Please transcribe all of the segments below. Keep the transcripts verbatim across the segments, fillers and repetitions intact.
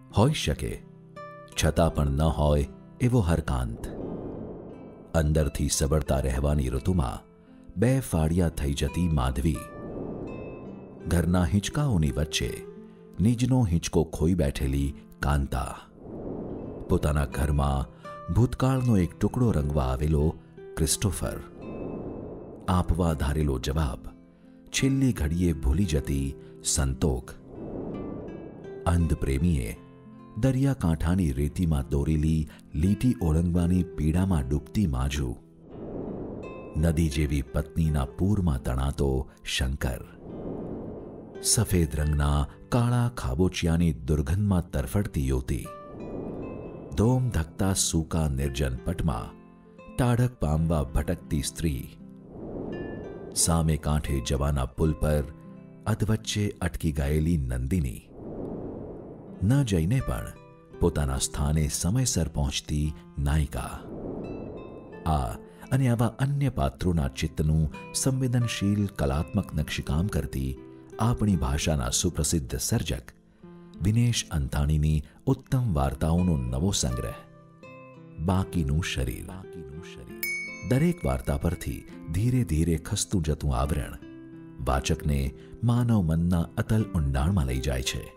હોઈ શકે, છતાં પણ ન હોય એવો હરકાંત. અંદરથી સબળતા રહેવાની ઋતુમાં બે ફાળિયા થઈ જતી માધવી. ઘરના હિંચકાઓની વચ્ચે નિજનો હિંચકો ખોઈ બેઠેલી કાંતા. પોતાના ઘરમાં ભૂતકાળનો એક ટુકડો રંગવા આવેલો ક્રિસ્ટોફર. આપવા ધારેલો જવાબ છેલ્લી ઘડીએ ભૂલી જતી સંતોક. અંધ પ્રેમીએ દરિયાકાંઠાની રેતીમાં દોરેલી લીટી ઓળંગવાની પીડામાં ડૂબતી માજુ. નદી જેવી પત્નીના પૂરમાં તણાતો શંકર. સફેદ રંગના કાળા ખાબોચિયાની દુર્ગંધમાં તરફડતી યુવતી. ધોમ ધકતા સૂકા નિર્જન પટમાં ટાઢક પામવા ભટકતી સ્ત્રી. સામે કાંઠે જવાના પુલ પર અધવચ્ચે અટકી ગયેલી નંદિની. ન જઈને પણ પોતાના સ્થાને સમયસર પહોંચતી નાયિકા. આ અને આવા અન્ય પાત્રોના ચિત્તનું સંવેદનશીલ કલાત્મક નકશીકામ કરતી આપણી ભાષાના સુપ્રસિદ્ધ સર્જક વિનેશ અંતાણીની ઉત્તમ વાર્તાઓનો નવો સંગ્રહ બાકીનું શરીર. દરેક વાર્તા પરથી ધીરે ધીરે ખસતું જતું આવરણ વાચકને માનવ મનના અતલ ઊંડાણમાં લઈ જાય છે.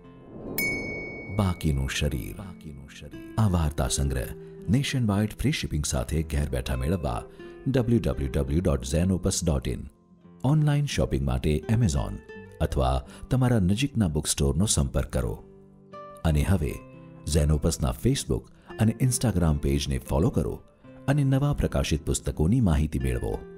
બાકીનું શરીર. આ વાર્તા સંગ્રહ નેશન વાઇડ ફ્રી શિપિંગ સાથે ઘેર બેઠા મેળવવા W W W dot Zenopus dot in, online shopping માટે એમેઝોન અથવા તમારા નજીકના બુક સ્ટોરનો સંપર્ક કરો. અને હવે ઝેનોપસના ફેસબુક અને ઇન્સ્ટાગ્રામ પેજને ફોલો કરો અને નવા પ્રકાશિત પુસ્તકોની માહિતી મેળવો.